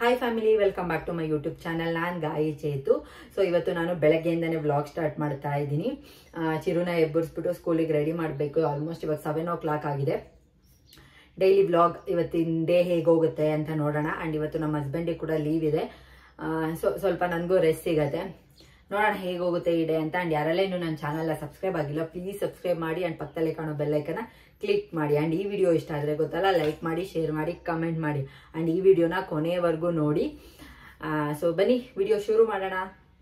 Hi family, welcome back to my YouTube channel. ನಾನು Gayi Chethu. So ಇವತ್ತು ನಾನು ಬೆಳಗ್ಗೆಯಿಂದನೇ ವ್ಲಾಗ್ ಸ್ಟಾರ್ಟ್ ಮಾಡ್ತಾ ಇದ್ದೀನಿ. ಚಿರುನ ಎಬ್ಬರಿಸ್ಬಿಟ್ಟು ಸ್ಕೂಲಿಗೆ ರೆಡಿ ಮಾಡಬೇಕು. ಆಲ್ಮೋಸ್ಟ್ ಇವಾಗ 7 o'clock ಆಗಿದೆ. ಡೈಲಿ ವ್ಲಾಗ್ ಇವತ್ತಿನ ಡೇ ಹೇಗೆ ಹೋಗುತ್ತೆ ಅಂತ ನೋಡೋಣ. ಆ್ಯಂಡ್ ಇವತ್ತು ನಮ್ಮ ಹಸ್ಬೆಂಡಿಗೆ ಕೂಡ ಲೀವ್ ಇದೆ. ಸ್ವಲ್ಪ ನನಗೂ ರೆಸ್ಟ್ ಸಿಗುತ್ತೆ. ನೋಡೋಣ ಹೇಗೆ ಹೋಗುತ್ತೆ ಈ ಡೇ ಅಂತ. ಆ್ಯಂಡ್ ಯಾರೆಲ್ಲ ಇನ್ನೂ ನನ್ನ ಚಾನಲ್ನ ಸಬ್ಸ್ಕ್ರೈಬ್ ಆಗಿಲ್ಲ, ಪ್ಲೀಸ್ ಸಬ್ಸ್ಕ್ರೈಬ್ ಮಾಡಿ. ಆ್ಯಂಡ್ ಪಕ್ಕದಲ್ಲೇ ಕಾಣೋ ಬೆಲ್ಲೈಕನ್ನ ಕ್ಲಿಕ್ ಮಾಡಿ. ಆ್ಯಂಡ್ ಈ ವಿಡಿಯೋ ಇಷ್ಟ ಆದರೆ ಗೊತ್ತಲ್ಲ, ಲೈಕ್ ಮಾಡಿ, ಶೇರ್ ಮಾಡಿ, ಕಮೆಂಟ್ ಮಾಡಿ. ಆ್ಯಂಡ್ ಈ ವಿಡಿಯೋನ ಕೊನೆವರೆಗೂ ನೋಡಿ. ಸೊ ಬನ್ನಿ ವಿಡಿಯೋ ಶುರು ಮಾಡೋಣ.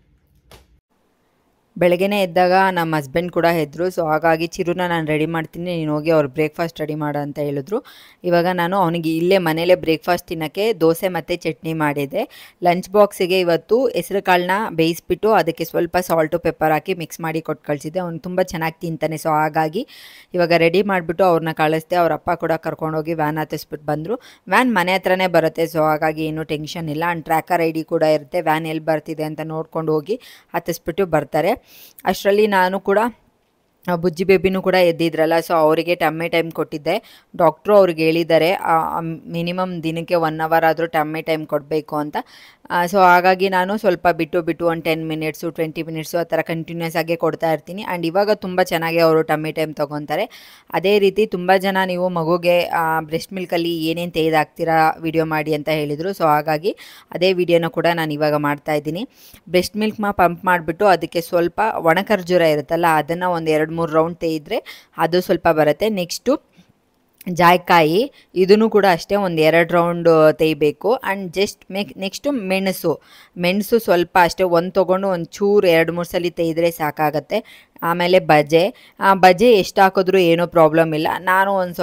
ಬೆಳಗ್ಗೆನೇ ಎದ್ದಾಗ ನಮ್ಮ ಹಸ್ಬೆಂಡ್ ಕೂಡ ಎದ್ರು. ಸೊ ಹಾಗಾಗಿ ಚಿರುನ ನಾನು ರೆಡಿ ಮಾಡ್ತೀನಿ, ನೀನು ಹೋಗಿ ಅವ್ರು ಬ್ರೇಕ್ಫಾಸ್ಟ್ ರೆಡಿ ಮಾಡು ಅಂತ ಹೇಳಿದ್ರು. ಇವಾಗ ನಾನು ಅವನಿಗೆ ಇಲ್ಲೇ ಮನೇಲೇ ಬ್ರೇಕ್ಫಾಸ್ಟ್ ತಿನ್ನೋಕ್ಕೆ ದೋಸೆ ಮತ್ತು ಚಟ್ನಿ ಮಾಡಿದ್ದೆ. ಲಂಚ್ ಬಾಕ್ಸಿಗೆ ಇವತ್ತು ಹೆಸರು ಕಾಳನ್ನ ಬೇಯಿಸ್ಬಿಟ್ಟು ಅದಕ್ಕೆ ಸ್ವಲ್ಪ ಸಾಲ್ಟು ಪೆಪ್ಪರ್ ಹಾಕಿ ಮಿಕ್ಸ್ ಮಾಡಿ ಕೊಟ್ಟು ಕಳಿಸಿದ್ದೆ. ಅವ್ನು ತುಂಬ ಚೆನ್ನಾಗಿ ತಿಂತಾನೆ. ಸೊ ಹಾಗಾಗಿ ಇವಾಗ ರೆಡಿ ಮಾಡಿಬಿಟ್ಟು ಅವ್ರನ್ನ ಕಳಿಸ್ದೆ. ಅವ್ರ ಅಪ್ಪ ಕೂಡ ಕರ್ಕೊಂಡೋಗಿ ವ್ಯಾನ್ ಹತ್ತಿಸ್ಬಿಟ್ಟು ಬಂದರು. ವ್ಯಾನ್ ಮನೆ ಹತ್ರನೇ ಬರುತ್ತೆ. ಸೊ ಹಾಗಾಗಿ ಏನೂ ಟೆನ್ಷನ್ ಇಲ್ಲ. ಆ್ಯಂಡ್ ಟ್ರ್ಯಾಕರ್ ID ಕೂಡ ಇರುತ್ತೆ. ವ್ಯಾನ್ ಎಲ್ಲಿ ಬರ್ತಿದೆ ಅಂತ ನೋಡ್ಕೊಂಡು ಹೋಗಿ ಹತ್ತಿಸ್ಬಿಟ್ಟು ಬರ್ತಾರೆ. ಅಷ್ಟರಲ್ಲಿ ನಾನು ಕೂಡ ಬುಜ್ಜಿ ಬೇಬಿನೂ ಕೂಡ ಎದ್ದಿದ್ರಲ್ಲ, ಸೊ ಅವರಿಗೆ ಟೈಮ್ ಕೊಟ್ಟಿದ್ದೆ. ಡಾಕ್ಟ್ರು ಅವ್ರಿಗೆ ಹೇಳಿದ್ದಾರೆ ಮಿನಿಮಮ್ ದಿನಕ್ಕೆ 1 hour ಆದರೂ ಟೈಮ್ ಕೊಡಬೇಕು ಅಂತ. ಸೊ ಹಾಗಾಗಿ ನಾನು ಸ್ವಲ್ಪ ಬಿಟ್ಟು ಒಂದು 10 minutes 20 minutes ಆ ಥರ ಕಂಟಿನ್ಯೂಸ್ ಆಗಿ ಕೊಡ್ತಾ ಇರ್ತೀನಿ. ಆ್ಯಂಡ್ ಇವಾಗ ತುಂಬ ಚೆನ್ನಾಗಿ ಅವರು ಟೈಮ್ ತೊಗೊತಾರೆ. ಅದೇ ರೀತಿ ತುಂಬ ಜನ ನೀವು ಮಗುಗೆ ಬ್ರೆಸ್ಟ್ ಮಿಲ್ಕಲ್ಲಿ ಏನೇನು ತೆಗೆದಾಕ್ತೀರಾ ವಿಡಿಯೋ ಮಾಡಿ ಅಂತ ಹೇಳಿದರು. ಸೊ ಹಾಗಾಗಿ ಅದೇ ವಿಡಿಯೋನ ಕೂಡ ನಾನು ಇವಾಗ ಮಾಡ್ತಾಯಿದ್ದೀನಿ. ಬ್ರೆಸ್ಟ್ ಮಿಲ್ಕ್ ಪಂಪ್ ಮಾಡಿಬಿಟ್ಟು ಅದಕ್ಕೆ ಸ್ವಲ್ಪ ಒಣ ಖರ್ಜೂರ ಇರುತ್ತಲ್ಲ, ಅದನ್ನು ಒಂದು 2-3 ರೌಂಡ್ ತೆಗೆದ್ರೆ ಅದು ಸ್ವಲ್ಪ ಬರುತ್ತೆ. ನೆಕ್ಸ್ಟು ಜಾಯ್ಕಾಯಿ, ಇದನ್ನು ಕೂಡ ಅಷ್ಟೇ ಒಂದು 2 ರೌಂಡ್ ತೆಗಿಬೇಕು. ಆ್ಯಂಡ್ ಜಸ್ಟ್ ನೆಕ್ಸ್ಟು ಮೆಣಸು ಸ್ವಲ್ಪ ಅಷ್ಟೇ ಒಂದು ತೊಗೊಂಡು ಒಂದು ಚೂರು 2-3 ಸಲ ತೆಗೆದ್ರೆ ಸಾಕಾಗತ್ತೆ. ಆಮೇಲೆ ಬಜೆ ಎಷ್ಟು ಹಾಕಿದ್ರೂ ಏನೂ ಪ್ರಾಬ್ಲಮ್ ಇಲ್ಲ. ನಾನು ಒಂದು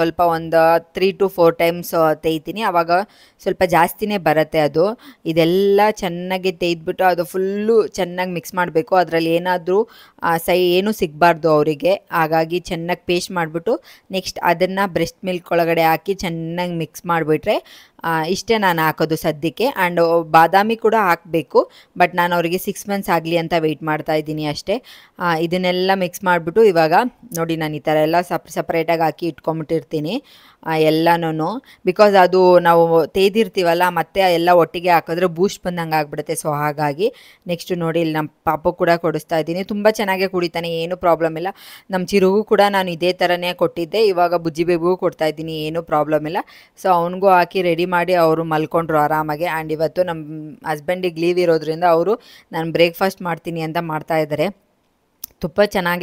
3 to 4 times ತೆಗಿತೀನಿ, ಆವಾಗ ಸ್ವಲ್ಪ ಜಾಸ್ತಿನೇ ಬರುತ್ತೆ ಅದು. ಇದೆಲ್ಲ ಚೆನ್ನಾಗಿ ತೆಗೆದ್ಬಿಟ್ಟು ಅದು ಫುಲ್ಲು ಚೆನ್ನಾಗಿ ಮಿಕ್ಸ್ ಮಾಡಬೇಕು. ಅದರಲ್ಲಿ ಏನಾದರೂ ಏನೂ ಸಿಗಬಾರ್ದು ಅವರಿಗೆ. ಹಾಗಾಗಿ ಚೆನ್ನಾಗಿ ಪೇಸ್ಟ್ ಮಾಡಿಬಿಟ್ಟು ನೆಕ್ಸ್ಟ್ ಅದನ್ನು ಬ್ರೆಸ್ಟ್ ಮಿಲ್ಕ್ ಒಳಗಡೆ ಹಾಕಿ ಚೆನ್ನಾಗಿ ಮಿಕ್ಸ್ ಮಾಡಿಬಿಟ್ರೆ ಇಷ್ಟೇ ನಾನು ಹಾಕೋದು ಸದ್ಯಕ್ಕೆ. ಆ್ಯಂಡ್ ಬಾದಾಮಿ ಕೂಡ ಹಾಕಬೇಕು, ಬಟ್ ನಾನು ಅವರಿಗೆ 6 months ಆಗಲಿ ಅಂತ ವೆಯ್ಟ್ ಮಾಡ್ತಾ ಇದ್ದೀನಿ ಅಷ್ಟೇ. ಇದನ್ನೆಲ್ಲ ಮಿಕ್ಸ್ ಮಾಡಿಬಿಟ್ಟು ಇವಾಗ ನೋಡಿ ನಾನು ಈ ಥರ ಎಲ್ಲ ಸಪ್ರೇಟಾಗಿ ಹಾಕಿ ಇಟ್ಕೊಂಬಿಟ್ಟಿರ್ತೀನಿ ಎಲ್ಲನೂ. ಬಿಕಾಸ್ ಅದು ನಾವು ತೆಗೆದಿರ್ತೀವಲ್ಲ, ಮತ್ತೆ ಎಲ್ಲ ಒಟ್ಟಿಗೆ ಹಾಕಿದ್ರೆ ಬೂಸ್ಟ್ ಬಂದಂಗೆ ಆಗಿಬಿಡುತ್ತೆ. ಸೊ ಹಾಗಾಗಿ ನೆಕ್ಸ್ಟ್ ನೋಡಿ ಇಲ್ಲಿ ನಮ್ಮ ಪಾಪು ಕೂಡ ಕೊಡಿಸ್ತಾ ಇದ್ದೀನಿ. ತುಂಬ ಚೆನ್ನಾಗೇ ಕುಡಿತಾನೆ, ಏನೂ ಪ್ರಾಬ್ಲಮ್ ಇಲ್ಲ. ನಮ್ಮ ಚಿರುಗೂ ಕೂಡ ನಾನು ಇದೇ ಥರನೇ ಕೊಟ್ಟಿದ್ದೆ. ಇವಾಗ ಬುಜ್ಜಿ ಬೇಬಿಗೂ ಕೊಡ್ತಾ ಇದ್ದೀನಿ, ಏನೂ ಪ್ರಾಬ್ಲಮ್ ಇಲ್ಲ. ಸೊ ಅವನಿಗೂ ಹಾಕಿ ರೆಡಿ ಮಾಡಿ ಅವರು ಮಲ್ಕೊಂಡ್ರು ಆರಾಮಾಗೆ. ಆ್ಯಂಡ್ ಇವತ್ತು ನಮ್ಮ ಹಸ್ಬೆಂಡಿಗೆ ಲೀವ್ ಇರೋದ್ರಿಂದ ಅವರು ನಾನು ಬ್ರೇಕ್ಫಾಸ್ಟ್ ಮಾಡ್ತೀನಿ ಅಂತ ಮಾಡ್ತಾಯಿದ್ದಾರೆ. ತುಂಬ ಚೆನ್ನಾಗಿ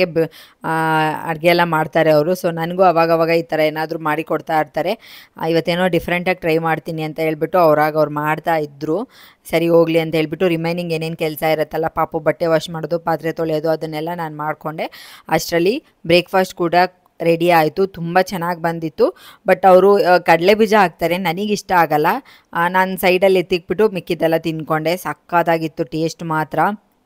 ಅಡುಗೆ ಎಲ್ಲ ಮಾಡ್ತಾರೆ ಅವರು. ಸೊ ನನಗೂ ಅವಾಗವಾಗ ಈ ಥರ ಏನಾದರೂ ಮಾಡಿ ಕೊಡ್ತಾ ಇರ್ತಾರೆ. ಇವತ್ತೇನೋ ಡಿಫ್ರೆಂಟಾಗಿ ಟ್ರೈ ಮಾಡ್ತೀನಿ ಅಂತ ಹೇಳ್ಬಿಟ್ಟು ಅವ್ರು ಮಾಡ್ತಾ ಇದ್ದರು. ಸರಿ ಹೋಗಲಿ ಅಂತ ಹೇಳ್ಬಿಟ್ಟು ರಿಮೈನಿಂಗ್ ಏನೇನು ಕೆಲಸ ಇರುತ್ತಲ್ಲ, ಪಾಪು ಬಟ್ಟೆ ವಾಶ್ ಮಾಡೋದು, ಪಾತ್ರೆ ತೊಳೆಯೋದು, ಅದನ್ನೆಲ್ಲ ನಾನು ಮಾಡಿಕೊಂಡೆ. ಅಷ್ಟರಲ್ಲಿ ಬ್ರೇಕ್ಫಾಸ್ಟ್ ಕೂಡ ರೆಡಿ ಆಯಿತು. ತುಂಬ ಚೆನ್ನಾಗಿ ಬಂದಿತ್ತು. ಬಟ್ ಅವರು ಕಡಲೆ ಬೀಜ ಹಾಕ್ತಾರೆ, ನನಗಿಷ್ಟ ಆಗಲ್ಲ. ನಾನು ಸೈಡಲ್ಲಿ ಎತ್ತಿಕ್ಬಿಟ್ಟು ಮಿಕ್ಕಿದ್ದೆಲ್ಲ ತಿನ್ಕೊಂಡೆ. ಸಕ್ಕತ್ತಾಗಿತ್ತು ಟೇಸ್ಟ್ ಮಾತ್ರ.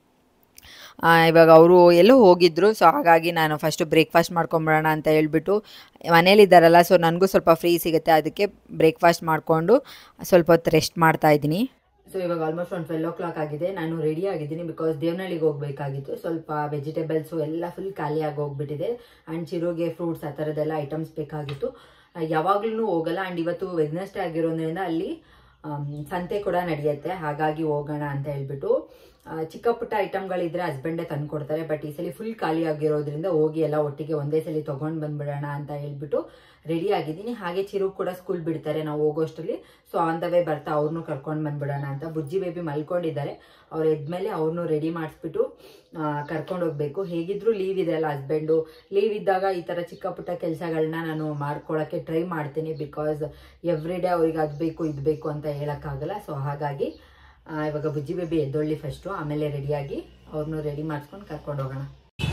ಇವಾಗ ಅವರು ಎಲ್ಲೋ ಹೋಗಿದ್ದರು. ಸೊ ಹಾಗಾಗಿ ನಾನು ಫಸ್ಟು ಬ್ರೇಕ್ಫಾಸ್ಟ್ ಮಾಡ್ಕೊಂಬಿಡೋಣ ಅಂತ ಹೇಳ್ಬಿಟ್ಟು ಮನೇಲಿದ್ದಾರಲ್ಲ, ಸೊ ನನಗೂ ಸ್ವಲ್ಪ ಫ್ರೀ ಸಿಗುತ್ತೆ. ಅದಕ್ಕೆ ಬ್ರೇಕ್ಫಾಸ್ಟ್ ಮಾಡಿಕೊಂಡು ಸ್ವಲ್ಪ ಹೊತ್ತು ರೆಸ್ಟ್ ಮಾಡ್ತಾಯಿದ್ದೀನಿ. ಸೊ ಇವಾಗ ಆಲ್ಮೋಸ್ಟ್ ಒಂದು 12 o'clock ಆಗಿದೆ. ನಾನು ರೆಡಿ ಆಗಿದ್ದೀನಿ ಬಿಕಾಸ್ ದೇವನಹಳ್ಳಿಗೆ ಹೋಗಬೇಕಾಗಿತ್ತು. ಸ್ವಲ್ಪ ವೆಜಿಟೇಬಲ್ಸು ಎಲ್ಲ ಫುಲ್ ಖಾಲಿಯಾಗಿ ಹೋಗ್ಬಿಟ್ಟಿದೆ. ಆ್ಯಂಡ್ ಚಿರುಗೆ ಫ್ರೂಟ್ಸ್ ಆ ಥರದ್ದೆಲ್ಲ ಐಟಮ್ಸ್ ಬೇಕಾಗಿತ್ತು. ಯಾವಾಗ್ಲೂ ಹೋಗಲ್ಲ. ಆ್ಯಂಡ್ ಇವತ್ತು ವೆಡ್ನೆಸ್ಡೇ ಆಗಿರೋದ್ರಿಂದ ಅಲ್ಲಿ ಸಂತೆ ಕೂಡ ನಡೆಯುತ್ತೆ. ಹಾಗಾಗಿ ಹೋಗೋಣ ಅಂತ ಹೇಳ್ಬಿಟ್ಟು ಚಿಕ್ಕ ಪುಟ್ಟ ಐಟಮ್ಗಳಿದ್ರೆ ಹಸ್ಬೆಂಡೇ ತಂದು ಕೊಡ್ತಾರೆ. ಬಟ್ ಈ ಸಲ ಫುಲ್ ಖಾಲಿ ಆಗಿರೋದ್ರಿಂದ ಹೋಗಿ ಎಲ್ಲ ಒಟ್ಟಿಗೆ ಒಂದೇ ಸಲ ತೊಗೊಂಡು ಬಂದ್ಬಿಡೋಣ ಅಂತ ಹೇಳ್ಬಿಟ್ಟು ರೆಡಿ ಆಗಿದ್ದೀನಿ. ಹಾಗೆ ಚಿರು ಕೂಡ ಸ್ಕೂಲ್ ಬಿಡ್ತಾರೆ ನಾವು ಹೋಗೋಷ್ಟರಲ್ಲಿ. ಸೊ ಆನ್ ದ ವೇ ಬರ್ತಾ ಅವ್ರನ್ನೂ ಕರ್ಕೊಂಡು ಬಂದ್ಬಿಡೋಣ ಅಂತ. ಬುಜ್ಜಿ ಬೇಬಿ ಮಲ್ಕೊಂಡಿದ್ದಾರೆ. ಅವ್ರು ಎದ್ಮೇಲೆ ಅವ್ರನ್ನೂ ರೆಡಿ ಮಾಡಿಸ್ಬಿಟ್ಟು ಕರ್ಕೊಂಡು ಹೋಗ್ಬೇಕು. ಹೇಗಿದ್ರು ಲೀವ್ ಇದೆ ಅಲ್ಲ ಹಸ್ಬೆಂಡು. ಲೀವ್ ಇದ್ದಾಗ ಈ ಥರ ಚಿಕ್ಕ ಪುಟ್ಟ ಕೆಲಸಗಳನ್ನ ನಾನು ಮಾಡ್ಕೊಳ್ಳೋಕ್ಕೆ ಟ್ರೈ ಮಾಡ್ತೀನಿ. ಬಿಕಾಸ್ ಎವ್ರಿ ಡೇ ಅವ್ರಿಗೆ ಅದು ಬೇಕು ಇದು ಬೇಕು ಅಂತ ಹೇಳೋಕ್ಕಾಗಲ್ಲ. ಸೊ ಹಾಗಾಗಿ ಇವಾಗ ಬುಜ್ಜಿ ಬೇಬಿ ಎದ್ದೊಳ್ಳಿ ಫಸ್ಟು, ಆಮೇಲೆ ರೆಡಿಯಾಗಿ ಅವ್ರನ್ನೂ ರೆಡಿ ಮಾಡಿಸ್ಕೊಂಡು ಕರ್ಕೊಂಡು ಹೋಗೋಣ.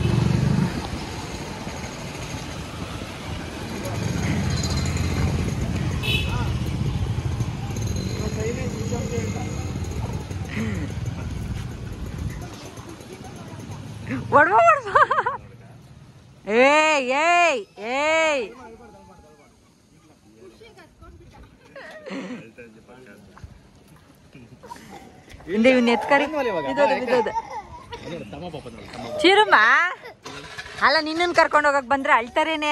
ಚಿರುಮ್ಮ ಅಲ್ಲ, ನಿನ್ನನ್ ಕರ್ಕೊಂಡು ಹೋಗಕ್ ಬಂದ್ರೆ ಅಳ್ತಾರೇನೆ.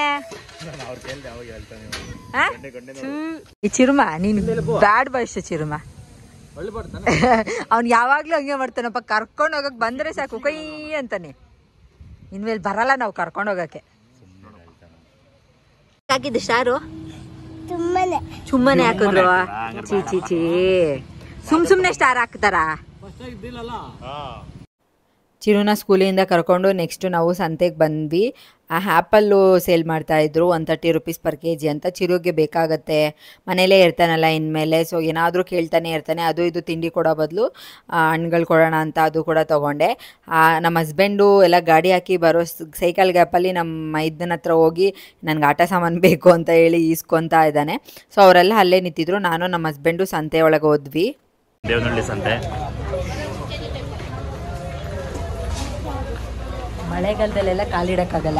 ಈ ಚಿರುಮ ನೀನು ಬ್ಯಾಡ್ ಬಾಯ್ಸ್ ಚಿರುಮ. ಅವ್ನು ಯಾವಾಗಲೂ ಹಂಗೆ ಮಾಡ್ತಾನಪ್ಪ, ಕರ್ಕೊಂಡು ಹೋಗಕ್ಕೆ ಬಂದರೆ ಸಾಕು ಕೈ ಅಂತಾನೆ. ಇನ್ಮೇಲೆ ಬರಲ್ಲ ನಾವು ಕರ್ಕೊಂಡು ಹೋಗಕ್ಕೆ. ಹಾಕಿದ್ದು ಸ್ಟಾರು ಸುಮ್ಮನೆ ಹಾಕಿದ್ರು. ಚೀ ಚೀ ಚೀ ಸುಮ್ಮನೆ ಸ್ಟಾರ್ ಹಾಕ್ತಾರಾ? ಚಿರುನ ಸ್ಕೂಲಿಂದ ಕರ್ಕೊಂಡು ನೆಕ್ಸ್ಟ್ ನಾವು ಸಂತೆಗೆ ಬಂದ್ವಿ. ಆ ಆ್ಯಪಲ್ಲು ಸೇಲ್ ಮಾಡ್ತಾಯಿದ್ರು 130 ರುಪೀಸ್ ಪರ್ ಕೆ ಜಿ ಅಂತ. ಚಿರುಗೆ ಬೇಕಾಗತ್ತೆ, ಮನೇಲೇ ಇರ್ತಾನಲ್ಲ ಇನ್ಮೇಲೆ, ಸೊ ಏನಾದರೂ ಕೇಳ್ತಾನೆ ಇರ್ತಾನೆ. ಅದು ಇದು ತಿಂಡಿ ಕೊಡೋ ಬದಲು ಹಣ್ಗಳು ಕೊಡೋಣ ಅಂತ ಅದು ಕೂಡ ತೊಗೊಂಡೆ. ನಮ್ಮ ಹಸ್ಬೆಂಡು ಎಲ್ಲ ಗಾಡಿ ಹಾಕಿ ಬರೋ ಸೈಕಲ್ ಗ್ಯಾಪಲ್ಲಿ ನಮ್ಮ ಇದನ್ನ ಹತ್ರ ಹೋಗಿ ನನಗೆ ಆಟ ಸಾಮಾನು ಬೇಕು ಅಂತ ಹೇಳಿ ಈಸ್ಕೊತಾ ಇದ್ದಾನೆ. ಸೊ ಅವರೆಲ್ಲ ಅಲ್ಲೇ ನಿಂತಿದ್ರು. ನಾನು ನಮ್ಮ ಹಸ್ಬೆಂಡು ಸಂತೆ ಒಳಗೆ ಹೋದ್ವಿ. ದೇವನಹಳ್ಳಿ ಸಂತೆ ಮಳೆಗಾಲದಲ್ಲೆಲ್ಲ ಕಾಲಿಡಕ್ಕಾಗಲ್ಲ.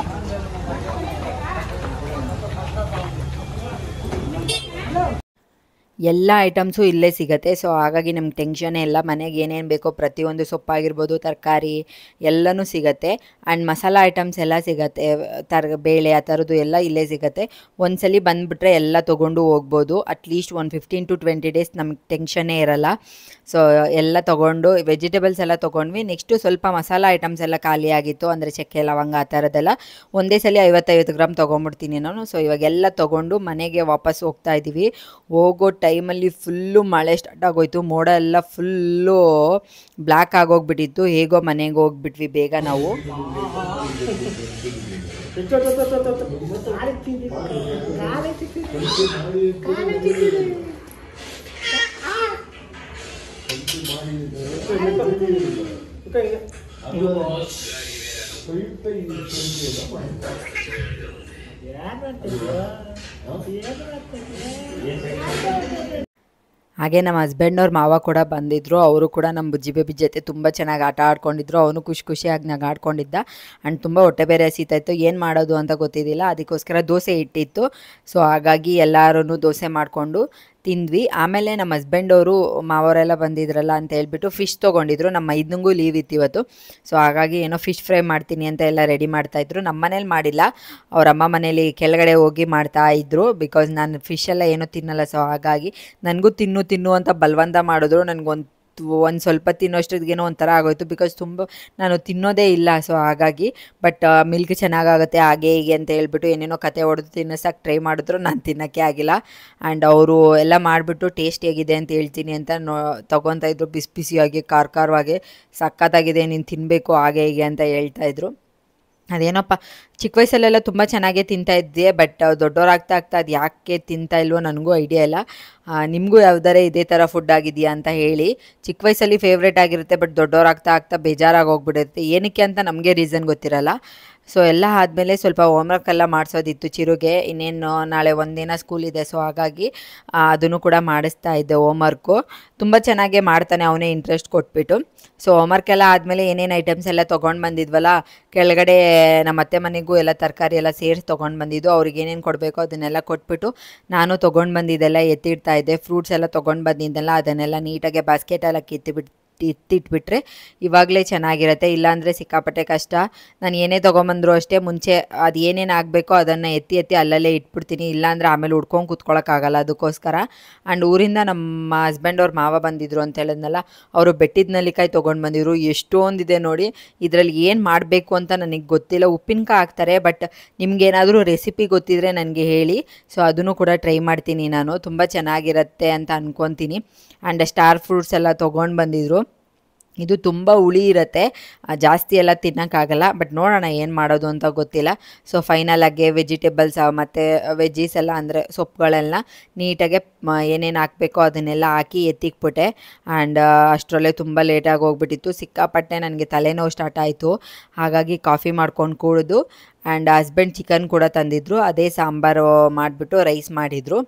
ಎಲ್ಲ ಐಟಮ್ಸು ಇಲ್ಲೇ ಸಿಗುತ್ತೆ. ಸೊ ಹಾಗಾಗಿ ನಮ್ಗೆ ಟೆನ್ಷನ್ನೇ ಇಲ್ಲ. ಮನೆಗೆ ಏನೇನು ಬೇಕೋ ಪ್ರತಿಯೊಂದು ಸೊಪ್ಪಾಗಿರ್ಬೋದು, ತರಕಾರಿ ಎಲ್ಲನೂ ಸಿಗುತ್ತೆ. ಆ್ಯಂಡ್ ಮಸಾಲ ಐಟಮ್ಸ್ ಎಲ್ಲ ಸಿಗುತ್ತೆ, ಬೇಳೆ ಆ ಥರದ್ದು ಎಲ್ಲ ಇಲ್ಲೇ ಸಿಗುತ್ತೆ. ಒಂದ್ಸಲಿ ಬಂದುಬಿಟ್ರೆ ಎಲ್ಲ ತೊಗೊಂಡು ಹೋಗ್ಬೋದು. ಅಟ್ಲೀಸ್ಟ್ ಒಂದು 15 to 20 ಡೇಸ್ ನಮ್ಗೆ ಟೆನ್ಷನ್ನೇ ಇರಲ್ಲ. ಸೊ ಎಲ್ಲ ತೊಗೊಂಡು ವೆಜಿಟೇಬಲ್ಸ್ ಎಲ್ಲ ತೊಗೊಂಡ್ವಿ. ನೆಕ್ಸ್ಟು ಸ್ವಲ್ಪ ಮಸಾಲ ಐಟಮ್ಸ್ ಎಲ್ಲ ಖಾಲಿ ಆಗಿತ್ತು, ಅಂದರೆ ಚಕ್ಕೆ ಲವಂಗ ಆ ಥರದ್ದೆಲ್ಲ ಒಂದೇ ಸಲ 50 ಗ್ರಾಮ್ ತೊಗೊಂಬಿಡ್ತೀನಿ ನಾನು. ಸೊ ಇವಾಗೆಲ್ಲ ತೊಗೊಂಡು ಮನೆಗೆ ವಾಪಸ್ ಹೋಗ್ತಾ ಇದ್ದೀವಿ. ಹೋಗೋ ಟೈಮಲ್ಲಿ ಫುಲ್ಲು ಮಳೆ ಸ್ಟಾರ್ಟ್ ಆಗೋಯ್ತು. ಮೋಡ ಎಲ್ಲ ಫುಲ್ಲು ಬ್ಲ್ಯಾಕ್ ಆಗೋಗ್ಬಿಟ್ಟಿತ್ತು. ಹೇಗೋ ಮನೆಗೆ ಹೋಗ್ಬಿಟ್ವಿ ಬೇಗ ನಾವು. ಹಾಗೆ ನಮ್ಮ ಹಸ್ಬೆಂಡ್ ಅವ್ರ ಮಾವ ಕೂಡ ಬಂದಿದ್ದರು. ಅವರು ಕೂಡ ನಮ್ಮ ಬುಜ್ಜಿ ಬೇಬಿ ಜೊತೆ ತುಂಬ ಚೆನ್ನಾಗಿ ಆಟ ಆಡ್ಕೊಂಡಿದ್ರು. ಅವನು ಖುಷಿಯಾಗಿ ನಾಗ ಆಡ್ಕೊಂಡಿದ್ದ. ಆ್ಯಂಡ್ ತುಂಬ ಹೊಟ್ಟೆ ಬೇರೆ ಹಸಿತಾಯಿತ್ತು, ಏನು ಮಾಡೋದು ಅಂತ ಗೊತ್ತಿದ್ದಿಲ್ಲ. ಅದಕ್ಕೋಸ್ಕರ ದೋಸೆ ಇಟ್ಟಿತ್ತು. ಸೊ ಹಾಗಾಗಿ ಎಲ್ಲರೂ ದೋಸೆ ಮಾಡಿಕೊಂಡು ತಿಂದ್ವಿ. ಆಮೇಲೆ ನಮ್ಮ ಹಸ್ಬೆಂಡ್ ಅವರು ಮಾವರೆಲ್ಲ ಬಂದಿದ್ರಲ್ಲ ಅಂತ ಹೇಳ್ಬಿಟ್ಟು ಫಿಶ್ ತೊಗೊಂಡಿದ್ರು. ನಮ್ಮ ಮೈದ್ನಿಗೂ ಲೀವ್ ಇತ್ತು ಇವತ್ತು. ಸೊ ಹಾಗಾಗಿ ಏನೋ ಫಿಶ್ ಫ್ರೈ ಮಾಡ್ತೀನಿ ಅಂತ ಎಲ್ಲ ರೆಡಿ ಮಾಡ್ತಾಯಿದ್ರು. ನಮ್ಮ ಮನೇಲಿ ಮಾಡಿಲ್ಲ, ಅವ್ರ ಅಮ್ಮ ಮನೇಲಿ ಕೆಳಗಡೆ ಹೋಗಿ ಮಾಡ್ತಾಯಿದ್ರು. ಬಿಕಾಸ್ ನಾನು ಫಿಶ್ ಎಲ್ಲ ಏನೂ ತಿನ್ನಲ್ಲ. ಸೊ ಹಾಗಾಗಿ ನನಗೂ ತಿನ್ನು ಅಂತ ಬಲವಂತ ಮಾಡಿದ್ರು. ನನಗೊಂದು ಸ್ವಲ್ಪ ತಿನ್ನೋಷ್ಟಿಗೇನೋ ಒಂಥರ ಆಗೋಯ್ತು, ಬಿಕಾಸ್ ತುಂಬ ನಾನು ತಿನ್ನೋದೇ ಇಲ್ಲ. ಸೊ ಹಾಗಾಗಿ ಬಟ್ ಮಿಲ್ಕ್ ಚೆನ್ನಾಗಾಗುತ್ತೆ ಹಾಗೆ ಹೀಗೆ ಅಂತ ಹೇಳ್ಬಿಟ್ಟು ಏನೇನೋ ಕತೆ ಹೊಡೆದು ತಿನ್ನೋಸಕ್ಕೆ ಟ್ರೈ ಮಾಡಿದ್ರು. ನಾನು ತಿನ್ನೋಕ್ಕೆ ಆಗಿಲ್ಲ. ಆ್ಯಂಡ್ ಅವರು ಎಲ್ಲ ಮಾಡಿಬಿಟ್ಟು ಟೇಸ್ಟಿಯಾಗಿದೆ ಅಂತ ಹೇಳ್ತೀನಿ ಅಂತ ತೊಗೊತಾ ಇದ್ರು. ಬಿಸಿಯಾಗಿ ಖಾರವಾಗಿ ಸಖತ್ತಾಗಿದೆ, ನೀನು ತಿನ್ನಬೇಕು ಹಾಗೆ ಹೀಗೆ ಅಂತ ಹೇಳ್ತಾಯಿದ್ರು. ಅದೇನಪ್ಪ ಚಿಕ್ಕ ವಯಸ್ಸಲ್ಲೆಲ್ಲ ತುಂಬ ಚೆನ್ನಾಗೇ ತಿಂತಾಯಿದ್ದೆ. ಬಟ್ ದೊಡ್ಡವರಾಗ್ತಾ ಅದು ಯಾಕೆ ತಿಂತಾ ಇಲ್ವೋ ನನಗೂ ಐಡಿಯಾ ಇಲ್ಲ. ನಿಮಗೂ ಯಾವ್ದಾರೆ ಇದೇ ಥರ ಫುಡ್ ಆಗಿದೆಯಾ ಅಂತ ಹೇಳಿ. ಚಿಕ್ಕ ವಯಸ್ಸಲ್ಲಿ ಫೇವ್ರೇಟ್ ಆಗಿರುತ್ತೆ, ಬಟ್ ದೊಡ್ಡವರಾಗ್ತಾ ಬೇಜಾರಾಗಿ ಹೋಗ್ಬಿಡುತ್ತೆ. ಏನಕ್ಕೆ ಅಂತ ನಮಗೆ ರೀಸನ್ ಗೊತ್ತಿರಲ್ಲ. ಸೊ ಎಲ್ಲ ಆದಮೇಲೆ ಸ್ವಲ್ಪ ಹೋಮ್ವರ್ಕ್ ಎಲ್ಲ ಮಾಡಿಸೋದಿತ್ತು ಚಿರುಗೆ. ಇನ್ನೇನು ನಾಳೆ ಒಂದಿನ ಸ್ಕೂಲ್ ಇದೆ. ಸೊ ಹಾಗಾಗಿ ಅದನ್ನು ಕೂಡ ಮಾಡಿಸ್ತಾ ಇದ್ದೆ ಹೋಮ್ವರ್ಕು. ತುಂಬ ಚೆನ್ನಾಗೇ ಮಾಡ್ತಾನೆ ಅವನೇ ಇಂಟ್ರೆಸ್ಟ್ ಕೊಟ್ಬಿಟ್ಟು. ಸೊ ಹೋಮ್ವರ್ಕ್ ಎಲ್ಲ ಆದಮೇಲೆ ಏನೇನು ಐಟಮ್ಸ್ ಎಲ್ಲ ತೊಗೊಂಡು ಬಂದಿದ್ವಲ್ಲ, ಕೆಳಗಡೆ ನಮ್ಮ ಅತ್ತೆ ಮನೆಗೂ ಎಲ್ಲ ತರಕಾರಿ ಎಲ್ಲ ಸೇರಿಸಿ ತೊಗೊಂಡು ಬಂದಿದ್ದು. ಅವ್ರಿಗೆ ಏನೇನು ಕೊಡಬೇಕೋ ಅದನ್ನೆಲ್ಲ ಕೊಟ್ಬಿಟ್ಟು ನಾನು ತೊಗೊಂಡು ಬಂದಿದ್ದೆಲ್ಲ ಎತ್ತಿಡ್ತಾ ಇದ್ದೆ. ಫ್ರೂಟ್ಸ್ ಎಲ್ಲ ತೊಗೊಂಡು ಬಂದಿದ್ದೆಲ್ಲ ಅದನ್ನೆಲ್ಲ ನೀಟಾಗಿ ಬಾಸ್ಕೆಟೆಲ್ಲ ಎತ್ತಿಟ್ಬಿಟ್ರೆ ಇವಾಗಲೇ ಚೆನ್ನಾಗಿರುತ್ತೆ. ಇಲ್ಲಾಂದರೆ ಸಿಕ್ಕಾಪಟ್ಟೆ ಕಷ್ಟ. ನಾನು ಏನೇ ತೊಗೊಂಬಂದ್ರು ಅಷ್ಟೇ ಮುಂಚೆ ಅದು ಏನೇನು ಆಗಬೇಕೋ ಅದನ್ನು ಎತ್ತಿ ಅಲ್ಲಲ್ಲೇ ಇಟ್ಬಿಡ್ತೀನಿ. ಇಲ್ಲಾಂದರೆ ಆಮೇಲೆ ಹುಡ್ಕೊಂಡು ಕೂತ್ಕೊಳ್ಳೋಕ್ಕಾಗಲ್ಲ. ಅದಕ್ಕೋಸ್ಕರ. ಆ್ಯಂಡ್ ಊರಿಂದ ನಮ್ಮ ಹಸ್ಬೆಂಡ್ ಅವ್ರ ಮಾವ ಬಂದಿದ್ರು ಅಂತ ಹೇಳಿದ್ನಲ್ಲ, ಅವರು ಬೆಟ್ಟಿದ ನೆಲ್ಲಿಕಾಯಿ ತೊಗೊಂಡು ಬಂದಿದ್ರು. ಎಷ್ಟೊಂದಿದೆ ನೋಡಿ. ಇದರಲ್ಲಿ ಏನು ಮಾಡಬೇಕು ಅಂತ ನನಗೆ ಗೊತ್ತಿಲ್ಲ. ಉಪ್ಪಿನಕಾಯಿ ಹಾಕ್ತಾರೆ, ಬಟ್ ನಿಮ್ಗೇನಾದರೂ ರೆಸಿಪಿ ಗೊತ್ತಿದ್ರೆ ನನಗೆ ಹೇಳಿ. ಸೊ ಅದನ್ನು ಕೂಡ ಟ್ರೈ ಮಾಡ್ತೀನಿ ನಾನು. ತುಂಬ ಚೆನ್ನಾಗಿರುತ್ತೆ ಅಂತ ಅಂದ್ಕೊತೀನಿ. ಆ್ಯಂಡ್ ಸ್ಟಾರ್ ಫ್ರೂಟ್ಸ್ ಎಲ್ಲ ತೊಗೊಂಡು ಬಂದಿದ್ರು. ಇದು ತುಂಬ ಹುಳಿ ಇರುತ್ತೆ, ಜಾಸ್ತಿ ಎಲ್ಲ ತಿನ್ನೋಕ್ಕಾಗಲ್ಲ. ಬಟ್ ನೋಡೋಣ ಏನು ಮಾಡೋದು ಅಂತ ಗೊತ್ತಿಲ್ಲ. ಸೊ ಫೈನಲಾಗಿ ವೆಜಿಟೇಬಲ್ಸ್ ಮತ್ತು ವೆಜ್ಜೀಸ್ ಎಲ್ಲ ಅಂದರೆ ಸೊಪ್ಪುಗಳೆಲ್ಲ ನೀಟಾಗೆ ಏನೇನು ಹಾಕಬೇಕೋ ಅದನ್ನೆಲ್ಲ ಹಾಕಿ ಎತ್ತಿಕ್ಬಿಟ್ಟೆ. ಆ್ಯಂಡ್ ಅಷ್ಟರಲ್ಲೇ ತುಂಬ ಲೇಟಾಗಿ ಹೋಗ್ಬಿಟ್ಟಿತ್ತು. ಸಿಕ್ಕಾಪಟ್ಟೆ ನನಗೆ ತಲೆನೋವು ಸ್ಟಾರ್ಟ್ ಆಯಿತು. ಹಾಗಾಗಿ ಕಾಫಿ ಮಾಡ್ಕೊಂಡು ಕುಡಿದು. ಆ್ಯಂಡ್ ಹಸ್ಬೆಂಡ್ ಚಿಕನ್ ಕೂಡ ತಂದಿದ್ರು. ಅದೇ ಸಾಂಬಾರು ಮಾಡಿಬಿಟ್ಟು ರೈಸ್ ಮಾಡಿದರು.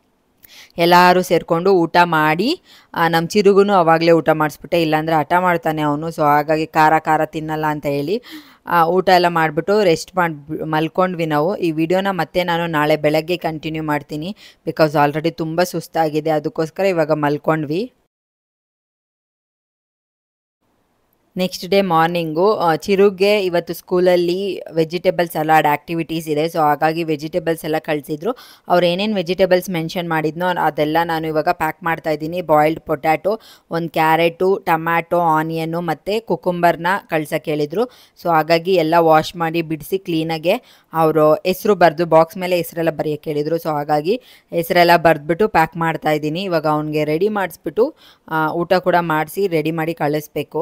ಎಲ್ಲರೂ ಸೇರಿಕೊಂಡು ಊಟ ಮಾಡಿ ನಮ್ಮ ಚಿರುಗೂ ಅವಾಗಲೇ ಊಟ ಮಾಡಿಸ್ಬಿಟ್ಟೆ. ಇಲ್ಲಾಂದರೆ ಹಠ ಮಾಡ್ತಾನೆ ಅವನು. ಸೊ ಹಾಗಾಗಿ ಖಾರ ತಿನ್ನಲ್ಲ ಅಂತ ಹೇಳಿ ಊಟ ಎಲ್ಲ ಮಾಡಿಬಿಟ್ಟು ರೆಸ್ಟ್ ಮಲ್ಕೊಂಡ್ವಿ ನಾವು. ಈ ವಿಡಿಯೋನ ಮತ್ತೆ ನಾನು ನಾಳೆ ಬೆಳಗ್ಗೆ ಕಂಟಿನ್ಯೂ ಮಾಡ್ತೀನಿ, ಬಿಕಾಸ್ ಆಲ್ರೆಡಿ ತುಂಬ ಸುಸ್ತಾಗಿದೆ. ಅದಕ್ಕೋಸ್ಕರ ಇವಾಗ ಮಲ್ಕೊಂಡ್ವಿ. ನೆಕ್ಸ್ಟ್ ಡೇ ಮಾರ್ನಿಂಗು ಚಿರುಗೆ ಇವತ್ತು ಸ್ಕೂಲಲ್ಲಿ ವೆಜಿಟೇಬಲ್ ಸಲಾಡ್ ಆ್ಯಕ್ಟಿವಿಟೀಸ್ ಇದೆ. ಸೊ ಹಾಗಾಗಿ ವೆಜಿಟೇಬಲ್ಸ್ ಎಲ್ಲ ಕಳಿಸಿದ್ರು. ಅವ್ರು ಏನೇನು ವೆಜಿಟೇಬಲ್ಸ್ ಮೆನ್ಷನ್ ಮಾಡಿದ್ನೋ ಅದೆಲ್ಲ ನಾನು ಇವಾಗ ಪ್ಯಾಕ್ ಮಾಡ್ತಾಯಿದ್ದೀನಿ. ಬಾಯ್ಲ್ಡ್ ಪೊಟ್ಯಾಟೊ, ಒಂದು ಕ್ಯಾರೆಟು, ಟೊಮ್ಯಾಟೊ, ಆನಿಯನ್ನು ಮತ್ತು ಕುಕುಂಬರ್ನ ಕಳ್ಸೋಕ್ಕೆ ಹೇಳಿದರು. ಸೊ ಹಾಗಾಗಿ ಎಲ್ಲ ವಾಶ್ ಮಾಡಿ ಬಿಡಿಸಿ ಕ್ಲೀನಾಗೆ ಅವರು ಹೆಸರು ಬರೆದು ಬಾಕ್ಸ್ ಮೇಲೆ ಹೆಸರೆಲ್ಲ ಬರೆಯೋಕ್ಕೆ ಹೇಳಿದರು. ಸೊ ಹಾಗಾಗಿ ಹೆಸರೆಲ್ಲ ಬರೆದ್ಬಿಟ್ಟು ಪ್ಯಾಕ್ ಮಾಡ್ತಾಯಿದ್ದೀನಿ. ಇವಾಗ ಅವ್ನಿಗೆ ರೆಡಿ ಮಾಡಿಸ್ಬಿಟ್ಟು ಊಟ ಕೂಡ ಮಾಡಿಸಿ ರೆಡಿ ಮಾಡಿ ಕಳಿಸ್ಬೇಕು.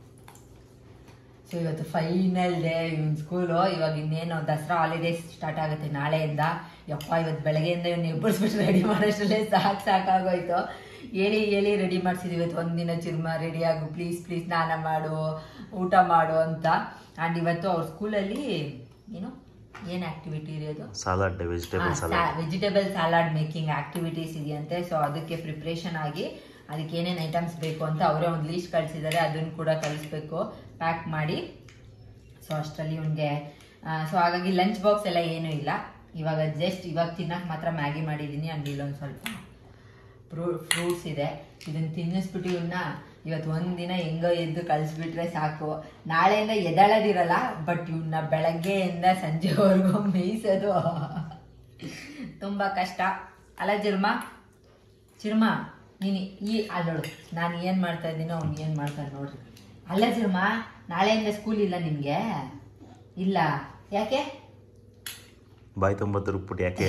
ಸೊ ಇವತ್ತು ಫೈನಲ್ ಡೇ ಇವನ್ ಸ್ಕೂಲು. ಇವಾಗ ಇನ್ನೇನು ದಸರಾ ಹಾಲಿಡೇಸ್ ಸ್ಟಾರ್ಟ್ ಆಗುತ್ತೆ ನಾಳೆಯಿಂದ. ಯಪ್ಪ ಇವತ್ತು ಬೆಳಗ್ಗೆಯಿಂದ ಇವನ್ನ ಎಬ್ಬರಿಸ್ಬಿಟ್ಟು ರೆಡಿ ಮಾಡೋಷ್ಟರಲ್ಲೇ ಸಾಕಾಗೋಯ್ತು. ಹೇಳಿ ರೆಡಿ ಮಾಡಿಸಿದ್ವಿ. ಇವತ್ತು ಒಂದಿನ ಚಿರ್ಮ ರೆಡಿ ಆಗು ಪ್ಲೀಸ್ ಸ್ನಾನ ಮಾಡು, ಊಟ ಮಾಡು ಅಂತ. ಆ್ಯಂಡ್ ಇವತ್ತು ಅವ್ರ ಸ್ಕೂಲಲ್ಲಿ ಏನು ಆ್ಯಕ್ಟಿವಿಟಿ ಇರೋದು, salad, vegetable salad making activities ಇದೆಯಂತೆ. ಸೊ ಅದಕ್ಕೆ ಪ್ರಿಪ್ರೇಷನ್ ಆಗಿ ಅದಕ್ಕೆ ಏನೇನು ಐಟಮ್ಸ್ ಬೇಕು ಅಂತ ಅವರೇ ಒಂದು ಲೀಸ್ಟ್ ಕಳಿಸಿದ್ದಾರೆ. ಅದನ್ನು ಕೂಡ ಕಳಿಸ್ಬೇಕು ಪ್ಯಾಕ್ ಮಾಡಿ. ಸೊ ಅಷ್ಟರಲ್ಲಿ ಇವನಿಗೆ ಸೊ ಹಾಗಾಗಿ ಲಂಚ್ ಬಾಕ್ಸ್ ಎಲ್ಲ ಏನೂ ಇಲ್ಲ. ಇವಾಗ ತಿನ್ನಕ್ಕೆ ಮಾತ್ರ ಮ್ಯಾಗಿ ಮಾಡಿದ್ದೀನಿ. ಆ್ಯಂಡ್ ಇಲ್ಲೊಂದು ಸ್ವಲ್ಪ ಫ್ರೂಟ್ಸ್ ಇದೆ. ಇದನ್ನು ತಿನ್ನಿಸ್ಬಿಟ್ಟು ಇವನ್ನ ಇವತ್ತು ಒಂದಿನ ಹೆಂಗೋ ಎದ್ದು ಕಳಿಸ್ಬಿಟ್ರೆ ಸಾಕು. ನಾಳೆಯಿಂದ ಎದಳೋದಿರಲ್ಲ, ಬಟ್ ಇವನ್ನ ಬೆಳಗ್ಗೆಯಿಂದ ಸಂಜೆವರೆಗೂ ಮೇಯಿಸೋದು ತುಂಬ ಕಷ್ಟ ಅಲ್ಲ ಚಿರ್ಮ ನೀನು ಅಲ್ಲೋಡು ನಾನು ಏನು ಮಾಡ್ತಾ ಇದ್ದೀನೋ ಅವ್ನು ಏನು ಮಾಡ್ತಾನೆ ನೋಡ್ರಿ. ಅಲ್ಲ ಚಿರ್ಮ, ನಾಳೆಯಿಂದ ಸ್ಕೂಲ್ ಇಲ್ಲ ನಿಮಗೆ? ಇಲ್ಲ, ಯಾಕೆ? ಬಾಯಿ ತುಂಬ ದುರ್ಬಿಟ್ಟು ಯಾಕೆ?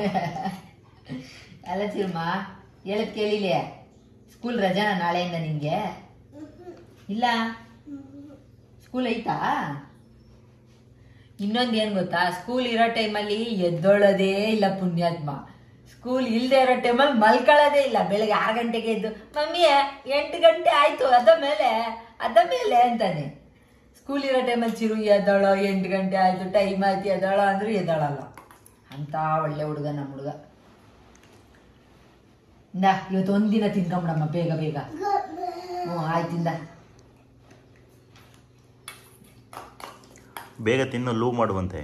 ಅಲ್ಲ ಚಿರ್ಮ, ಹೇಳದ್ ಕೇಳಿಲೆ, ಸ್ಕೂಲ್ ರಜಾನ ನಾಳೆಯಿಂದ ನಿಮಗೆ? ಇಲ್ಲ, ಸ್ಕೂಲ್ ಐತಾ? ಇನ್ನೊಂದು ಏನು ಗೊತ್ತಾ, ಸ್ಕೂಲ್ ಇರೋ ಟೈಮಲ್ಲಿ ಎದ್ದೊಳ್ಳೋದೇ ಇಲ್ಲ ಪುಣ್ಯಾತ್ಮ. ಸ್ಕೂಲ್ ಇಲ್ಲದೆ ಇರೋ ಟೈಮಲ್ಲಿ ಮಲ್ಕೊಳ್ಳೋದೇ ಇಲ್ಲ. ಬೆಳಗ್ಗೆ 6 ಗಂಟೆಗೆ ಎದ್ದು ಮಮ್ಮಿ 8 ಗಂಟೆ ಆಯಿತು ಅದ ಮೇಲೆ ಅಂತಾನೆ. ಸ್ಕೂಲ್ ಇರೋ ಟೈಮಲ್ಲಿ ಚಿರು ಎದ್ದೋಳೋ 8 ಗಂಟೆ ಆಯಿತು ಟೈಮ್ ಆಯ್ತು ಎದ್ದೋಳೋ ಅಂದ್ರೂ ಎದ್ದೋಳಲ್ಲ. ಅಂತ ಒಳ್ಳೆ ಹುಡುಗ ನಮ್ಮ ಹುಡುಗ. ಇವತ್ತು ಒಂದಿನ ತಿನ್ಕೊಂಬಿಡಮ್ಮ ಬೇಗ. ಆಯ್ತಿಂದ ಬೇಗ ತಿನ್ನು, ಲೂ ಮಾಡುವಂತೆ.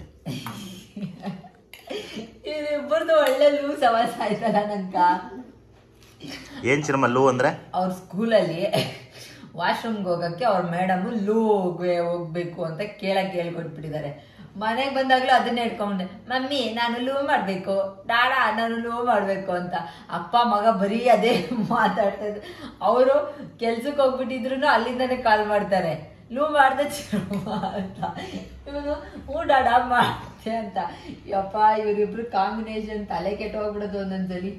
ಇಬ್ಬರದು ಒಳ್ಳೆ ಲೂ ಸವಾಸ ಆಯ್ತಲ್ಲ ನಂಕ. ಏನ್ ಚಿರಮ್ಮ ಲೂ ಅಂದ್ರೆ? ಅವ್ರ ಸ್ಕೂಲಲ್ಲಿ ವಾಶ್ರೂಮ್ಗೆ ಹೋಗಕ್ಕೆ ಅವ್ರ ಮೇಡಮ್ ಲೂ ಹೋಗ್ಬೇಕು ಅಂತ ಕೇಳ್ಕೊಟ್ಬಿಟ್ಟಿದ್ದಾರೆ. ಮನೆಗೆ ಬಂದಾಗ್ಲೂ ಅದನ್ನೇ ಇಟ್ಕೊಂಡೆ, ಮಮ್ಮಿ ನಾನು ಲೂ ಮಾಡಬೇಕು, ಡಾಡಾ ನಾನು ಲೂ ಮಾಡಬೇಕು ಅಂತ. ಅಪ್ಪ ಮಗ ಬರೀ ಅದೇ ಮಾತಾಡ್ತಾ ಇದ್ರು. ಅವರು ಕೆಲ್ಸಕ್ಕೆ ಹೋಗ್ಬಿಟ್ಟಿದ್ರು ಅಲ್ಲಿಂದಾನೆ ಕಾಲ್ ಮಾಡ್ತಾರೆ, ಲೂ ಮಾಡ್ದೆ ಚಿರಮ್ಮ ಅಂತ. ಇವನು ಹ್ಞೂ ಡಾಡಾ ಮಾಡ್ತೆ ಅಂತ. ಯಪ್ಪ ಇವರಿಬ್ರು ಕಾಂಬಿನೇಷನ್ ತಲೆ ಕೆಟ್ಟೋಗ್ಬಿಡೋದು ಒಂದೊಂದ್ಸಲಿ.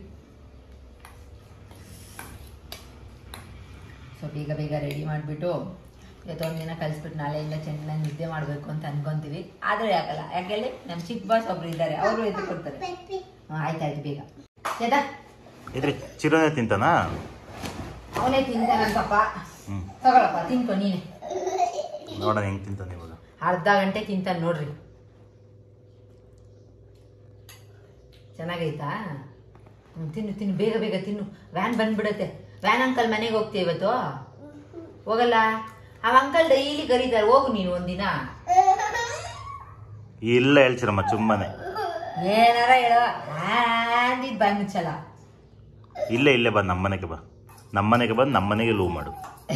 ಸೊ ಬೇಗ ರೆಡಿ ಮಾಡಿಬಿಟ್ಟು ಇವತ್ತು ಒಂದಿನ ಕಲಿಸ್ಬಿಟ್ಟು ನಾಳೆಯಿಂದ ಚೆನ್ನಾಗಿ ನಿದ್ದೆ ಮಾಡಬೇಕು ಅಂತ ಅನ್ಕೊಂತೀವಿ. ಆದರೂ ಯಾಕಲ್ಲ, ಯಾಕೆಲ್ಲಿ ನಮ್ಮ ಚಿಕ್ಕ ಬಾಸ್ ಒಬ್ರು ಇದ್ದಾರೆ, ಅವರು ಎದ್ದು ಕೊಡ್ತಾರೆ. ಆಯ್ತಾಯ್ತು ಬೇಗ ಎದಾ ಇದ್ರಿ. ಚಿರೋನೇ ತಿಂತಾನಾ? ಅವನೇ ತಿಂತಾನಂತಪ್ಪ. ತಗೊಳಪ್ಪ ತಿನ್ಕೊ ನೀನೆ. ನೋಡೋಣ ಹೆಂಗೆ ತಿಂತಾನೆ ಇವಾಗ. ಅರ್ಧ ಗಂಟೆ ತಿಂತಾನೆ ನೋಡ್ರಿ. ಚೆನ್ನಾಗೈತಾ? ತಿನ್ನು ಬೇಗ ತಿನ್ನು. ವ್ಯಾನ್ ಬಂದ್ಬಿಡತ್ತೆ. ವ್ಯಾನ್ ಅಂಕಲ್ ಮನೆಗೆ ಹೋಗ್ತೀವಿ ಇವತ್ತು. ಹೋಗಲ್ಲ? ಆ ಅಂಕಲ್ ಡೈಲಿ ಕರೀತಾರೆ, ಹೋಗು ನೀನು ಒಂದಿನ. ಇಲ್ಲ ಹೇಳ್ಚಿರಮ್ಮ ಸುಮ್ಮನೆ. ಏನಾರ ಹೇಳೋ ಅಂದಿದ್ ಬಾಯ್ ಮುಚ್ಚಲ್ಲ. ಇಲ್ಲೇ ಬಾ, ನಮ್ಮನೆಗೆ ಬಾ. ನಮ್ಮನೆಗೆ ಬಂದು ನಮ್ಮನೆಗೆ ಲೂ ಮಾಡು.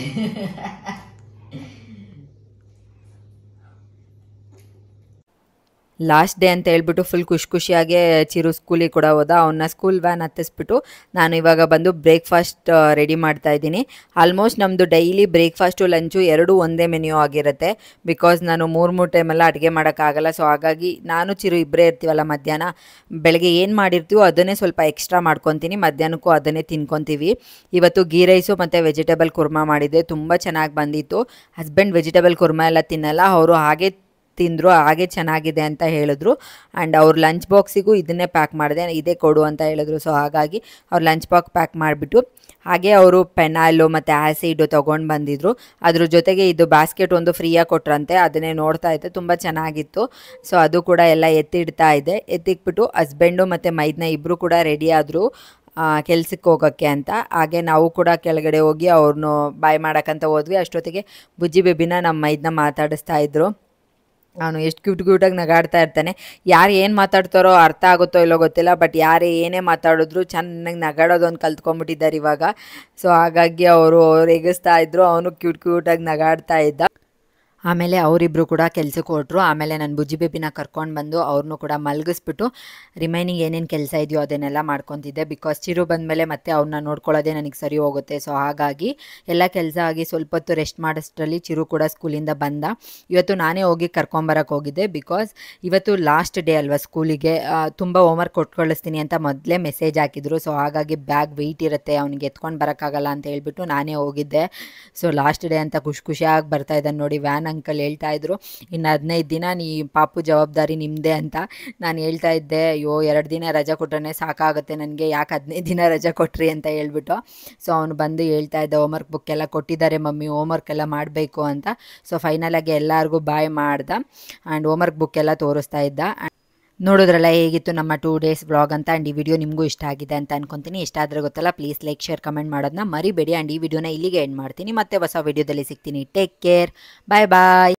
ಲಾಸ್ಟ್ ಡೇ ಅಂತ ಹೇಳ್ಬಿಟ್ಟು ಫುಲ್ ಖುಷಿಯಾಗೆ ಚಿರು ಸ್ಕೂಲಿಗೆ ಕೂಡ ಹೋದ. ಅವನ್ನ ಸ್ಕೂಲ್ ವ್ಯಾನ್ ಹತ್ತಿಸ್ಬಿಟ್ಟು ನಾನು ಇವಾಗ ಬಂದು ಬ್ರೇಕ್ಫಾಸ್ಟ್ ರೆಡಿ ಮಾಡ್ತಾ ಇದ್ದೀನಿ. ಆಲ್ಮೋಸ್ಟ್ ನಮ್ಮದು ಡೈಲಿ ಬ್ರೇಕ್ಫಾಸ್ಟು ಲಂಚು ಎರಡೂ ಒಂದೇ ಮೆನ್ಯೂ ಆಗಿರುತ್ತೆ. ಬಿಕಾಸ್ ನಾನು ಮೂರು ಟೈಮೆಲ್ಲ ಅಡುಗೆ ಮಾಡೋಕ್ಕಾಗಲ್ಲ. ಸೊ ಹಾಗಾಗಿ ನಾನು ಚಿರು ಇಬ್ಬರೇ ಇರ್ತೀವಲ್ಲ ಮಧ್ಯಾಹ್ನ. ಬೆಳಗ್ಗೆ ಏನು ಮಾಡಿರ್ತೀವೋ ಅದನ್ನೇ ಸ್ವಲ್ಪ ಎಕ್ಸ್ಟ್ರಾ ಮಾಡ್ಕೊತೀನಿ, ಮಧ್ಯಾಹ್ನಕ್ಕೂ ಅದನ್ನೇ ತಿನ್ಕೊತೀವಿ. ಇವತ್ತು ಗೀ ರೈಸು ಮತ್ತು ವೆಜಿಟೇಬಲ್ ಕುರ್ಮಾ ಮಾಡಿದ್ದೆ, ತುಂಬ ಚೆನ್ನಾಗಿ ಬಂದಿತ್ತು. ಹಸ್ಬೆಂಡ್ ವೆಜಿಟೇಬಲ್ ಕುರ್ಮಾ ಎಲ್ಲ ತಿನ್ನಲ್ಲ, ಅವರು ಹಾಗೆ ತಿಂದರು, ಹಾಗೆ ಚೆನ್ನಾಗಿದೆ ಅಂತ ಹೇಳಿದ್ರು. ಆ್ಯಂಡ್ ಅವ್ರ ಲಂಚ್ ಬಾಕ್ಸಿಗೂ ಇದನ್ನೇ ಪ್ಯಾಕ್ ಮಾಡಿದೆ, ಇದೇ ಕೊಡು ಅಂತ ಹೇಳಿದ್ರು. ಸೊ ಹಾಗಾಗಿ ಅವ್ರ ಲಂಚ್ ಬಾಕ್ಸ್ ಪ್ಯಾಕ್ ಮಾಡಿಬಿಟ್ಟು ಹಾಗೆ ಅವರು ಪೆನಾಲು ಮತ್ತು ಆ್ಯಸಿಡು ತೊಗೊಂಡು ಬಂದಿದ್ರು. ಅದ್ರ ಜೊತೆಗೆ ಇದು ಬ್ಯಾಸ್ಕೆಟ್ ಒಂದು ಫ್ರೀಯಾಗಿ ಕೊಟ್ರಂತೆ, ಅದನ್ನೇ ನೋಡ್ತಾ ಇದ್ದೆ, ತುಂಬ ಚೆನ್ನಾಗಿತ್ತು. ಸೊ ಅದು ಕೂಡ ಎಲ್ಲ ಎತ್ತಿಡ್ತಾ ಇದೆ. ಎತ್ತಿಕ್ಬಿಟ್ಟು ಹಸ್ಬೆಂಡು ಮತ್ತು ಮೈದ್ನ ಇಬ್ಬರು ಕೂಡ ರೆಡಿ ಆದರು ಕೆಲ್ಸಕ್ಕೆ ಹೋಗೋಕ್ಕೆ ಅಂತ. ಹಾಗೆ ನಾವು ಕೂಡ ಕೆಳಗಡೆ ಹೋಗಿ ಅವ್ರನ್ನೂ ಬಾಯ್ ಮಾಡೋಕ್ಕಂತ ಹೋದ್ವಿ. ಅಷ್ಟೊತ್ತಿಗೆ ಬುಜ್ಜಿ ಬೇಬಿನ ನಮ್ಮ ಮೈದ್ನ ಮಾತಾಡಿಸ್ತಾ ಇದ್ರು. ಅವನು ಎಷ್ಟು ಕ್ಯೂಟಾಗಿ ನಗಾಡ್ತಾ ಇರ್ತಾನೆ. ಯಾರು ಏನು ಮಾತಾಡ್ತಾರೋ ಅರ್ಥ ಆಗುತ್ತೋ ಇಲ್ಲೋ ಗೊತ್ತಿಲ್ಲ, ಬಟ್ ಯಾರೇ ಏನೇ ಮಾತಾಡಿದ್ರು ಚೆನ್ನಾಗಿ ನಗಾಡೋದೊಂದು ಕಲ್ತ್ಕೊಂಡ್ಬಿಟ್ಟಿದ್ದಾರೆ ಇವಾಗ. ಸೊ ಹಾಗಾಗಿ ಅವರು ರೇಗಿಸ್ತಾ ಇದ್ರು, ಅವನು ಕ್ಯೂಟಾಗಿ ನಗಾಡ್ತಾ ಇದ್ದ. ಆಮೇಲೆ ಅವರಿಬ್ಬರು ಕೂಡ ಕೆಲ್ಸಕ್ಕೆ ಹೊರಟ್ರು. ಆಮೇಲೆ ನಾನು ಬುಜ್ಜಿ ಬೇಬಿನ ಕರ್ಕೊಂಡು ಬಂದು ಅವ್ರನ್ನೂ ಕೂಡ ಮಲಗಿಸ್ಬಿಟ್ಟು ರಿಮೈನಿಂಗ್ ಏನೇನು ಕೆಲಸ ಇದೆಯೋ ಅದನ್ನೆಲ್ಲ ಮಾಡ್ಕೊತಿದ್ದೆ. ಬಿಕಾಸ್ ಚಿರು ಬಂದಮೇಲೆ ಮತ್ತೆ ಅವ್ರನ್ನ ನೋಡ್ಕೊಳ್ಳೋದೇ ನನಗೆ ಸರಿ ಹೋಗುತ್ತೆ. ಸೊ ಹಾಗಾಗಿ ಎಲ್ಲ ಕೆಲಸ ಆಗಿ ಸ್ವಲ್ಪ ಹೊತ್ತು ರೆಸ್ಟ್ ಮಾಡೋಷ್ಟರಲ್ಲಿ ಚಿರು ಕೂಡ ಸ್ಕೂಲಿಂದ ಬಂದ. ಇವತ್ತು ನಾನೇ ಹೋಗಿ ಕರ್ಕೊಂಬರಕ್ಕೆ ಹೋಗಿದ್ದೆ. ಬಿಕಾಸ್ ಇವತ್ತು ಲಾಸ್ಟ್ ಡೇ ಅಲ್ವಾ ಸ್ಕೂಲಿಗೆ, ತುಂಬ ಹೋಮ್ವರ್ಕ್ ಕೊಟ್ಟು ಕಳಿಸ್ತೀನಿ ಅಂತ ಮೊದಲೇ ಮೆಸೇಜ್ ಹಾಕಿದ್ರು. ಸೊ ಹಾಗಾಗಿ ಬ್ಯಾಗ್ ವೆಯ್ಟ್ ಇರುತ್ತೆ, ಅವ್ನಿಗೆ ಎತ್ಕೊಂಡು ಬರೋಕ್ಕಾಗಲ್ಲ ಅಂತ ಹೇಳ್ಬಿಟ್ಟು ನಾನೇ ಹೋಗಿದ್ದೆ. ಸೊ ಲಾಸ್ಟ್ ಡೇ ಅಂತ ಖುಷಿಯಾಗಿ ಬರ್ತಾ ಇದ್ದಾನೆ ನೋಡಿ. ವ್ಯಾನ್ ಅಂಕಲ್ ಹೇಳ್ತಾ ಇದ್ರು, ಇನ್ನು 15 ದಿನ ನೀ ಪಾಪು ಜವಾಬ್ದಾರಿ ನಿಮ್ಮದೇ ಅಂತ. ನಾನು ಹೇಳ್ತಾ ಇದ್ದೆ, ಅಯ್ಯೋ 2 ದಿನ ರಜೆ ಕೊಟ್ರೆ ಸಾಕಾಗುತ್ತೆ ನನಗೆ, ಯಾಕೆ 15 ದಿನ ರಜೆ ಕೊಟ್ರಿ ಅಂತ ಹೇಳ್ಬಿಟ್ಟು. ಸೊ ಅವನು ಬಂದು ಹೇಳ್ತಾ ಇದ್ದ, ಹೋಮ್ವರ್ಕ್ ಬುಕ್ ಎಲ್ಲ ಕೊಟ್ಟಿದ್ದಾರೆ ಮಮ್ಮಿ, ಹೋಮ್ವರ್ಕ್ ಎಲ್ಲ ಮಾಡಬೇಕು ಅಂತ. ಸೊ ಫೈನಲಾಗಿ ಎಲ್ಲರಿಗೂ ಬಾಯ್ ಮಾಡ್ದ ಆ್ಯಂಡ್ ಹೋಮ್ವರ್ಕ್ ಬುಕ್ ಎಲ್ಲ ತೋರಿಸ್ತಾ ಇದ್ದ. ನೋಡೋದ್ರಲ್ಲ ಹೇಗಿತ್ತು ನಮ್ಮ 2 days ವ್ಲಾಗ್ ಅಂತ. ಆ್ಯಂಡ್ ಈ ವಿಡಿಯೋ ನಿಮಗೂ ಇಷ್ಟ ಆಗಿದೆ ಅಂತ ಅನ್ಕೊತೀನಿ. ಇಷ್ಟ ಆದರೆ ಗೊತ್ತಲ್ಲ, ಪ್ಲೀಸ್ ಲೈಕ್ ಶೇರ್ ಕಮೆಂಟ್ ಮಾಡೋದನ್ನ ಮರಿಬೇಡಿ. ಆ್ಯಂಡ್ ಈ ವಿಡಿಯೋನ ಇಲ್ಲಿಗೆ ಎಂಡ್ ಮಾಡ್ತೀನಿ. ಮತ್ತೆ ಹೊಸ ವಿಡಿಯೋದಲ್ಲಿ ಸಿಗ್ತೀನಿ. ಟೇಕ್ ಕೇರ್, ಬಾಯ್ ಬಾಯ್.